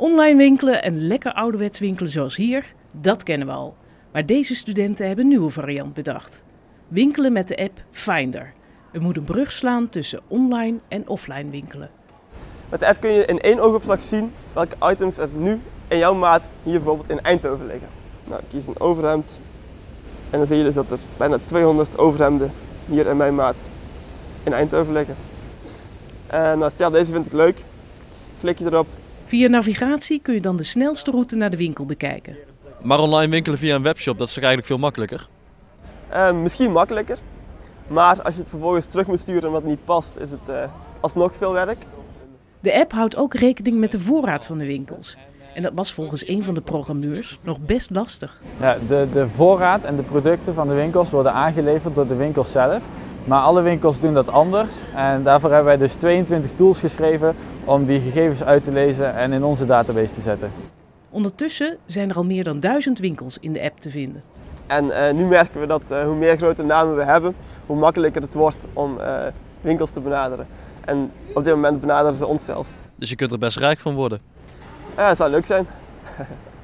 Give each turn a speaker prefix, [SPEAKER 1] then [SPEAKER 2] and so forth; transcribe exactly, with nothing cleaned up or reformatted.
[SPEAKER 1] Online winkelen en lekker ouderwets winkelen zoals hier, dat kennen we al. Maar deze studenten hebben een nieuwe variant bedacht. Winkelen met de app Finder. Er moet een brug slaan tussen online en offline winkelen.
[SPEAKER 2] Met de app kun je in één oogopslag zien welke items er nu in jouw maat hier bijvoorbeeld in Eindhoven liggen. Nou, ik kies een overhemd en dan zie je dus dat er bijna tweehonderd overhemden hier in mijn maat in Eindhoven liggen. En als ja, deze vind ik leuk, klik je erop.
[SPEAKER 1] Via navigatie kun je dan de snelste route naar de winkel bekijken.
[SPEAKER 3] Maar online winkelen via een webshop, dat is toch eigenlijk veel makkelijker?
[SPEAKER 2] Uh, misschien makkelijker, maar als je het vervolgens terug moet sturen omdat het niet past, is het uh, alsnog veel werk.
[SPEAKER 1] De app houdt ook rekening met de voorraad van de winkels. En dat was volgens een van de programmeurs nog best lastig.
[SPEAKER 4] Ja, de, de voorraad en de producten van de winkels worden aangeleverd door de winkels zelf. Maar alle winkels doen dat anders. En daarvoor hebben wij dus tweeëntwintig tools geschreven om die gegevens uit te lezen en in onze database te zetten.
[SPEAKER 1] Ondertussen zijn er al meer dan duizend winkels in de app te vinden.
[SPEAKER 2] En uh, nu merken we dat uh, hoe meer grote namen we hebben, hoe makkelijker het wordt om uh, winkels te benaderen. En op dit moment benaderen ze ons zelf.
[SPEAKER 3] Dus je kunt er best rijk van worden.
[SPEAKER 2] Ja, dat zou leuk zijn.